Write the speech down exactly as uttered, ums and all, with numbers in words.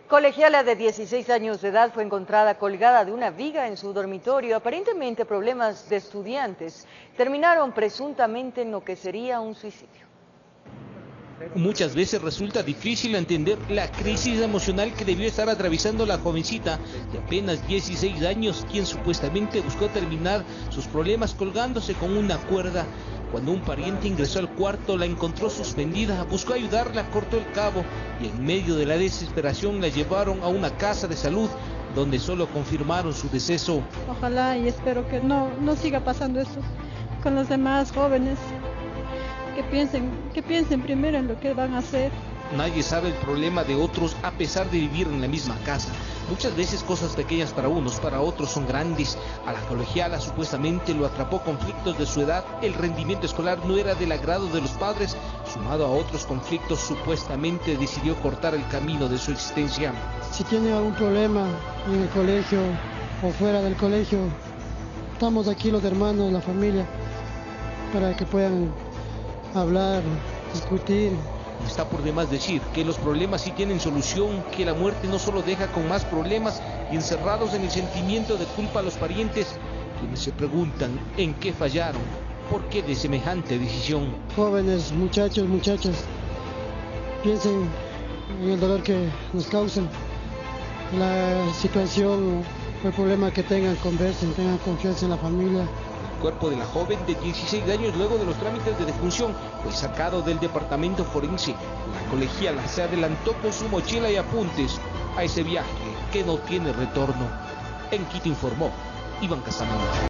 Colegiala de dieciséis años de edad fue encontrada colgada de una viga en su dormitorio. Aparentemente problemas de estudiantes terminaron presuntamente en lo que sería un suicidio. Muchas veces resulta difícil entender la crisis emocional que debió estar atravesando la jovencita de apenas dieciséis años, quien supuestamente buscó terminar sus problemas colgándose con una cuerda. Cuando un pariente ingresó al cuarto, la encontró suspendida, buscó ayudarla, cortó el cabo y en medio de la desesperación la llevaron a una casa de salud donde solo confirmaron su deceso. Ojalá y espero que no, no siga pasando eso con los demás jóvenes. Que piensen, que piensen primero en lo que van a hacer. Nadie sabe el problema de otros a pesar de vivir en la misma casa. Muchas veces cosas pequeñas para unos, para otros son grandes. A la colegiala supuestamente lo atrapó conflictos de su edad, el rendimiento escolar no era del agrado de los padres, sumado a otros conflictos supuestamente decidió cortar el camino de su existencia. Si tiene algún problema en el colegio o fuera del colegio, estamos aquí los hermanos, la familia, para que puedan hablar, discutir. Está por demás decir que los problemas sí tienen solución, que la muerte no solo deja con más problemas y encerrados en el sentimiento de culpa a los parientes, quienes se preguntan en qué fallaron, por qué de semejante decisión. Jóvenes, muchachos, muchachas, piensen en el dolor que nos causan, la situación, el problema que tengan, conversen, tengan confianza en la familia. El cuerpo de la joven de dieciséis años, luego de los trámites de defunción, fue sacado del departamento forense. La colegiala se adelantó con su mochila y apuntes a ese viaje que no tiene retorno. En Quito informó Iván Castañeda.